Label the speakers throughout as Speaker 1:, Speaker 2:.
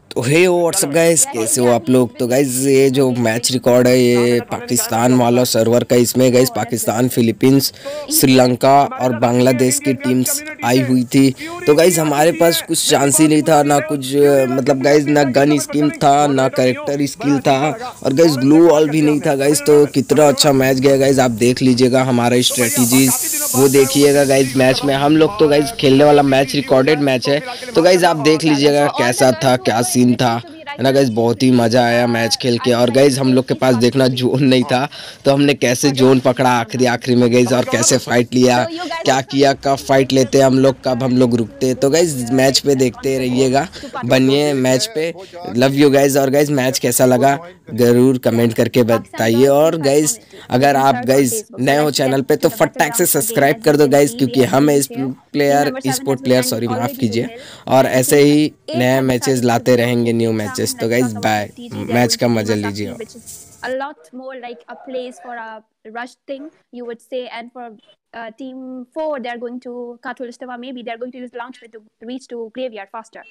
Speaker 1: तो हे WhatsApp guys, कैसे हो आप लोग। तो गाइस ये जो मैच रिकॉर्ड है ये पाकिस्तान वाला सर्वर का, इसमें गाइस पाकिस्तान, फिलीपींस, श्रीलंका और बांग्लादेश की टीम्स आई हुई थी। तो गाइस हमारे पास कुछ चांस ही नहीं था, ना कुछ मतलब गाइस ना गन स्किल था, ना करेक्टर स्किल था, और गाइस ग्लू वॉल भी नहीं था गाइस। तो कितना अच्छा मैच गया गाइस, आप देख लीजिएगा हमारा स्ट्रेटजीज, वो देखिएगा गाइस। मैच में हम लोग तो गाइस खेलने वाला मैच रिकॉर्डेड मैच है, तो गाइज आप देख लीजिएगा कैसा था, क्या सीन था, है ना गाइज। बहुत ही मज़ा आया मैच खेल के। और गाइज हम लोग के पास देखना जोन नहीं था, तो हमने कैसे जोन पकड़ा आखिरी आखिरी में गाइज, और कैसे फाइट लिया, क्या किया, कब फाइट लेते हम लोग, कब हम लोग रुकते। तो गाइज मैच पे देखते रहिएगा, बनिए मैच पे। Love you guys. और गाइज मैच कैसा लगा ज़रूर कमेंट करके बताइए। और गाइज अगर आप गाइज नए हो चैनल पे तो फटाक से सब्सक्राइब कर दो गाइज, क्योंकि हम इस प्लेयर स्पोर्ट प्लेयर, सॉरी माफ़ कीजिए, और ऐसे ही नए मैचेस लाते रहेंगे, न्यू मैचेस। तो गाइज बाय, मैच का मजा लीजिए।
Speaker 2: A lot more like a place for a rush thing, you would say. And for team 4, they're going to Katul Istawa, maybe they're going to use launch pad to reach to graveyard faster.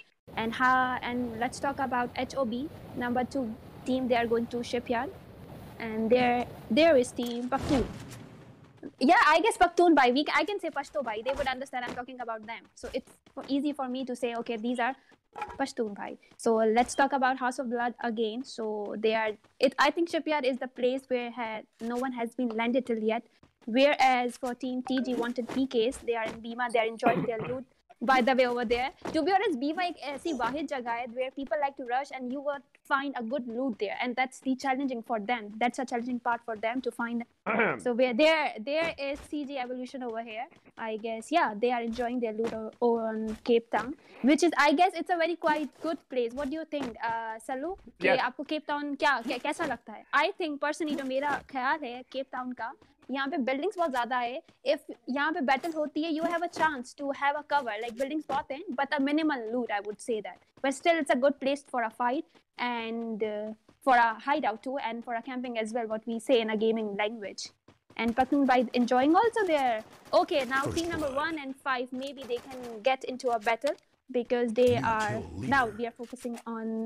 Speaker 2: And let's talk about HOB number 2 team. They are going to shipyard, and there is team Paktoon. Yeah, I guess Paktoon bhai. I can say Pashto bhai. They would understand I'm talking about them. So it's easy for me to say, okay, these are Pashtun bhai. So let's talk about House of Blood again. So they are. I think Shipyard is the place where no one has been landed till yet. Whereas for Team TG wanted PKs, they are in Bima. They are enjoying their loot. By the way, over there, to be honest, Bima एक ऐसी वाहिद जगह है where people like to rush and you would find a good loot there, and that's the challenging for them. That's a challenging part for them to find. So where there is CG evolution over here. I guess yeah, they are enjoying their loot on Cape Town, which is I guess it's a very quite good place. What do you think, Salu? कि आपको Cape Town कैसा लगता है? I think personally जो मेरा ख्याल है Cape Town का, यहाँ पे बिल्डिंग्स बहुत ज्यादा है. If यहाँ पे बैटल होती है, you have a chance to have a cover. Like buildings बहुत हैं, but a minimal loot, I would say that. But still, it's a good place for a fight and for a hideout too, and for a camping as well. What we say in a gaming language. And Patun by enjoying also there. Okay, now team number 1 and 5, maybe they can get into a battle because they are now we are focusing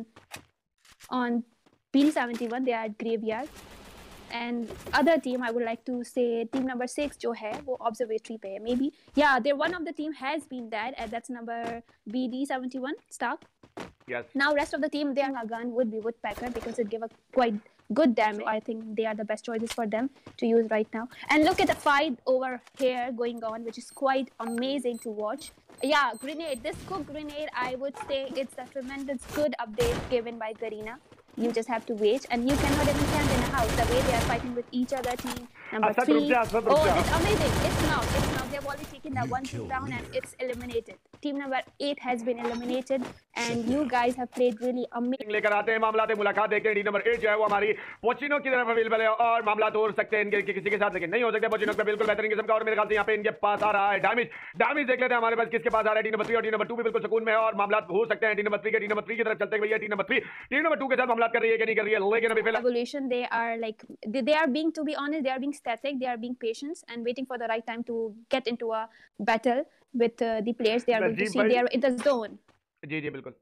Speaker 2: on PD71. They are at graveyard. And other team, I would like to say team number 6 जो है वो observatory पे है. Maybe yeah, there one of the team has been dead, and that's number BD71 Stark. Yes. Now rest of the team, their gun would be Woodpecker because it give a quite good damage. I think they are the best choices for them to use right now. And look at the fight over here going on, which is quite amazing to watch. Yeah, grenade. This cook grenade, I would say it's a tremendous good update given by Garena. You just have to wait, and you cannot even camp in a house. The way they are fighting with each other, team number 3. Oh, it's amazing. It's not. They've already taken that one team down, and it's eliminated. Team number 8 has been eliminated, and you guys have played really amazing. लेकर आते हैं मामला मुलाकात देखते हैं। Team number 8 जो है वो हमारी पोचिनो की तरफ अवेलेबल है, और मामला हो सकते हैं इनके किसी के साथ, लेकिन नहीं हो सकते। पोचिनो का बिल्कुल बेहतरीन किस्म का, और मेरे ख्याल से यहाँ पे इनके पास आ रहा है डैमेज देख लेते हैं हमारे पास किसके पास आ रहा है। टीम नंबर 3 और टीम नंबर 2 भी बिल्कुल सुकून में, और मामला हो सकते हैं टीम नंबर 3 की तरफ चलते हुए। टीम नंबर 2 के साथ मामला कर रही है कि नहीं कर रही है, लेकिन अभी फिलहाल evolution they are like they are being, to be honest, they are being static, they are being patient and waiting for the right time to get into a battle with the players they are going to see. They are in the zone. जी जी बिल्कुल.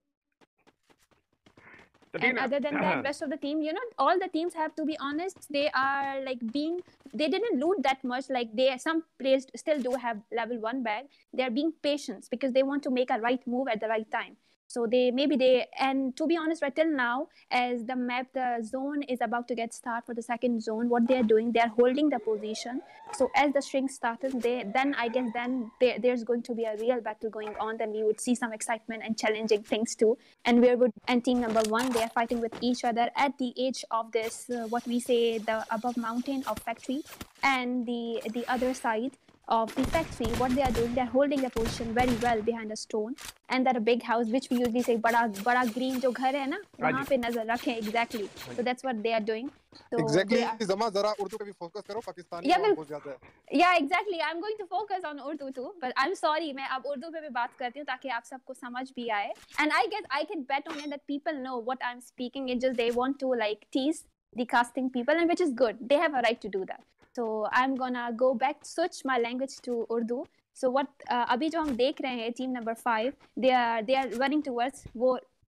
Speaker 2: And other than that, rest of the team, all the teams have to be honest, they are like they didn't loot that much. Like some players still do have level 1 bag. They are being patient because they want to make a right move at the right time. So and to be honest, right till now, as the zone is about to get started for the second zone, what they are doing, they are holding the position. So as the string started, then there's going to be a real battle going on. Then we would see some excitement and challenging things too. And team number 1, they are fighting with each other at the edge of this, what we say, the above mountain of factory, and the other side of the factory. What they are doing, they are holding the position very well behind a stone, and that a big house, which we usually say बड़ा green जो घर है ना, वहाँ पे नजर रखें. Exactly. So that's what they are doing. So
Speaker 3: exactly. जमा जरा उर्दू पे भी फोकस करो, पाकिस्तानी बहुत ज्यादा है.
Speaker 2: Yeah, exactly. I'm going to focus on Urdu too, but I'm sorry, मैं अब उर्दू पे भी बात करती हूँ ताकि आप सबको समझ भी आए. And I guess I can bet on it that people know what I'm speaking. It's just they want to like tease the casting people, and which is good. They have a right to do that. So I'm gonna go back, switch my language to Urdu. So what अभी जो हम देख रहे हैं, team number 5, they are running towards वो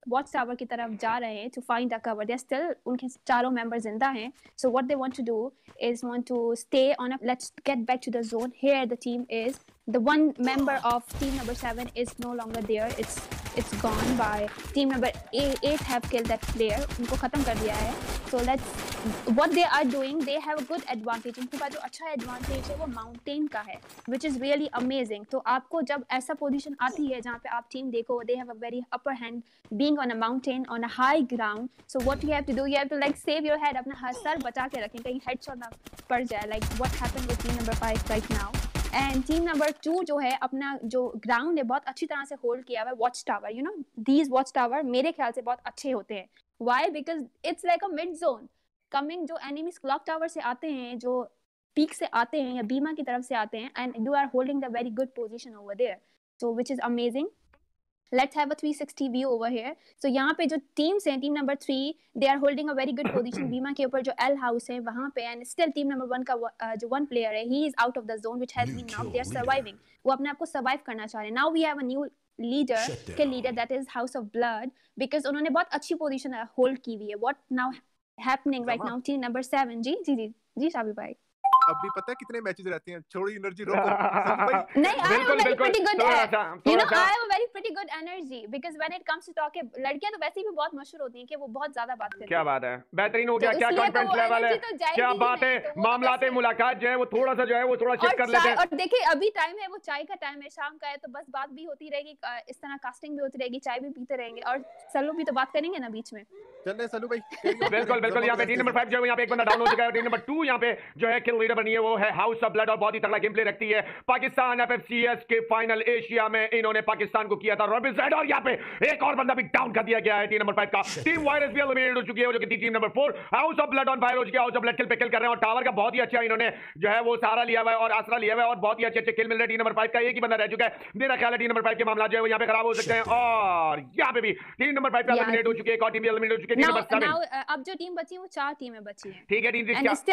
Speaker 2: watch tower की तरफ जा रहे हैं to find the cover, they still, उनके चारों मेंबर जिंदा हैं. So what they want to do is want to stay on a, let's get back to the zone. Here the team is, the one member of team number 7 is no longer there. It's gone by team number 8 have killed that player. उनको खत्म कर दिया है. So let's what they are doing, they have a good advantage. उनके पास जो अच्छा advantage है वो mountain का है, which is really amazing. तो आपको जब ऐसा position आती है जहाँ पे आप team देखो, they have a very upper hand being on a mountain on a high ground. So what you have to do, you have to like save your head, अपना सर बचा के रखें कहीं headshot ना पड़ जाए, like what happened with team number 5 right now. And team number 2 जो है अपना जो ग्राउंड है बहुत अच्छी तरह से होल्ड किया हुआ है. Watch tower, you know these watch tower मेरे ख्याल से बहुत अच्छे होते हैं. Why? Because it's like a mid zone coming. जो एनिमीज क्लॉक टावर से आते हैं, जो पीक से आते हैं या बीमा की तरफ से आते हैं, and you are holding the very good position over there, so which is amazing. Let's have a 360 view over here. So यहाँ पे जो teams हैं, team number 3, they are holding a very good position. बीमा के ऊपर जो L house है वहाँ पे, and still team number 1 का जो one player है, he is out of the zone which has been knocked. They are surviving. वो अपने आप को survive करना चाह रहे हैं. Now we have a new leader, के leader, that is House of Blood, because उन्होंने बहुत अच्छी position hold की हुई है. What now happening right now? Team number 7, जी शाबिब भाई.
Speaker 3: अब भी पता है कितने मैचेस रहते हैं, थोड़ी एनर्जी रोको.
Speaker 2: नहीं, I have a very pretty good, you know, I have a very pretty good energy because when it comes to talk, लड़कियां तो वैसे भी बहुत मशहूर होती हैं कि वो बहुत ज्यादा बात करती हैं.
Speaker 4: क्या बात है, बेहतरीन हो गया. क्या कॉन्फिडेंस लेवल है, क्या बात है. मामलाते मुलाकात जो है वो थोड़ा सा जो है वो थोड़ा चेक कर लेते हैं.
Speaker 2: और देखिए अभी टाइम है, वो चाय का टाइम है, शाम का है, तो बस बात भी होती रहेगी, इस तरह कास्टिंग भी होती रहेगी, चाय भी पीते रहेंगे, और सलू भी तो बात करेंगे ना बीच में.
Speaker 3: चल सलू भाई.
Speaker 4: बिल्कुल. यहाँ पे टीम नंबर 5 जो है यहाँ पे एक बंदा डाउन हो चुका है. टीम नंबर 2 यहाँ पे जो है किल लीडर बनी है वो है हाउस ऑफ ब्लड, और बहुत ही तगड़ा गेम प्ले रखती है. पाकिस्तान FFCS के फाइनल एशिया में इन्होंने पाकिस्तान को किया था रॉबिन, और यहाँ पे एक और बंदा भी डाउन कर दिया गया है टीम नंबर 5 का. टीम वायरस भी एलिमिनेट हो चुकी है, जो कि team number 4 house of blood on fire हो चुकी है. हाउस ऑफ ब्लड किल पे किल कर रहे हैं, और टावर का बहुत ही अच्छा इन्होंने जो है वो सहारा लिया हुआ है और आसरा लिया हुआ है, और बहुत ही अच्छे किल मिल रहे हैं. टीम नंबर 5 का एक ही बंदा रह चुका है. मेरा ख्याल है टीम नंबर 5 के मामला जो है वो यहाँ पे खराब हो सकते हैं, और यहाँ पे भी टीम नंबर 5 पे एलिमिनेट हो चुकी है. एक और टीम एलिमिनेट हो चुकी है, टीम नंबर 7.
Speaker 2: अब जो टीम बची है वो 4 टीमें बची हैं.
Speaker 4: ठीक है, टीम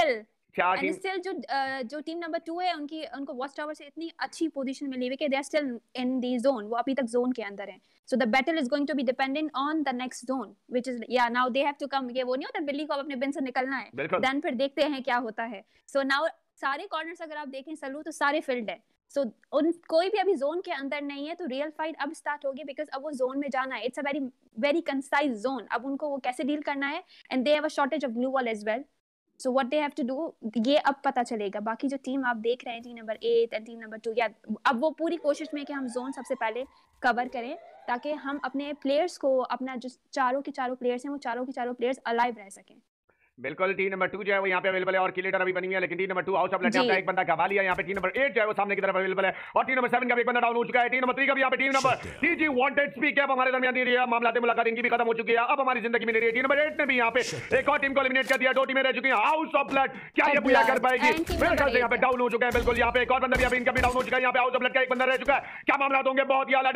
Speaker 2: एंड स्टिल जो टीम नंबर 2 है उनको वॉच टावर से इतनी अच्छी पोजीशन मिली हुई है कि they are still in the zone, वो अभी तक जोन के अंदर हैं. So the battle is going to be dependent on the next zone which is now they have to come. ये वो नहीं होता बिल्ली को अपने बिन से निकलना है, देन फिर देखते हैं क्या होता है. सो नाउ सारे कॉर्नर्स अगर आप देखें सलू तो सारे फील्ड है. सो कोई भी अभी जोन के अंदर नहीं है, तो रियल फाइट अब स्टार्ट होगी, बिकॉज अब वो जोन में जाना है. It's a very very concise zone. अब उनको वो कैसे डील करना है, and they have a shortage of glue wall as well. So what they have to do, ये अब पता चलेगा. बाकी जो टीम आप देख रहे हैं, team number 8 and team number 2, या अब वो पूरी कोशिश में कि हम जोन सबसे पहले कवर करें, ताकि हम अपने प्लेयर्स को, अपना जो चारों के चारों प्लेयर्स हैं, वो चारों के चारों प्लेयर्स अलाइव रह सकें.
Speaker 4: बिल्कुल. टीम नंबर 2 जो है वो यहाँ पे अवेलेबल है, और किलेटर अभी बनी हुई है, लेकिन team number 2 house of blood का एक बंदा गवा लिया. यहाँ पे टीम नंबर 8 जो है वो सामने की तरफ अवेलेबल है, और टीम नंबर 7 का भी एक बंदा डाउन हो चुका है. टीम नंबर 3 का भी यहाँ पे team number TG wanted speak अब हमारे दरमियान नहीं रही है. मामलाते मुलाकात इनकी भी खत्म हो चुकी है, अब हमारी जिंदगी में नहीं रही है. टीम नंबर 8 ने भी यहाँ पे एक और टीम को एलिमिनेट कर दिया. 2 टीमें रह चुकी हैं. हाउस ऑफ ब्लड क्या ये पूरा कर पाएगी? मेरे ख्याल से यहाँ पे डाउन हो चुका है. बिल्कुल, यहाँ पे एक और बंदा भी अभी इनका भी डाउन हो चुका है. यहाँ पे हाउस ऑफ ब्लड का एक बंदा रह चुका है. क्या मामला होंगे? बहुत ही आला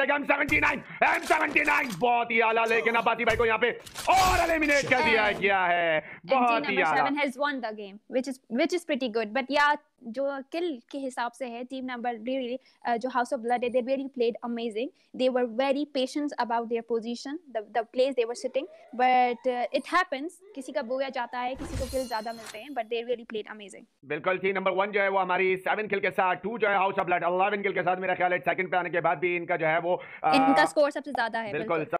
Speaker 4: M79 बहुत ही आला, लेकिन अब्बासी भाई को यहाँ पे और एलिमिनेट कर दिया गया है. बहुत ही आला.
Speaker 2: won the game, which is pretty good. But yeah, जो किल के हिसाब से है, टीम नंबर really जो हाउस ऑफ ब्लड है, they really played amazing. They were very patient about their position, the place they were sitting. But it happens, किसी का बोया जाता है, किसी को किल ज्यादा मिलते हैं, but they really played amazing.
Speaker 4: बिल्कुल. टीम नंबर 1 जो है वो हमारी 7 किल के साथ, 2 जो है हाउस ऑफ ब्लड 11 किल के साथ. मेरा ख्याल है सेकंड पे आने के बाद भी इनका जो है वो
Speaker 2: इनका स्कोर सबसे ज्यादा है.
Speaker 4: बिल्कुल.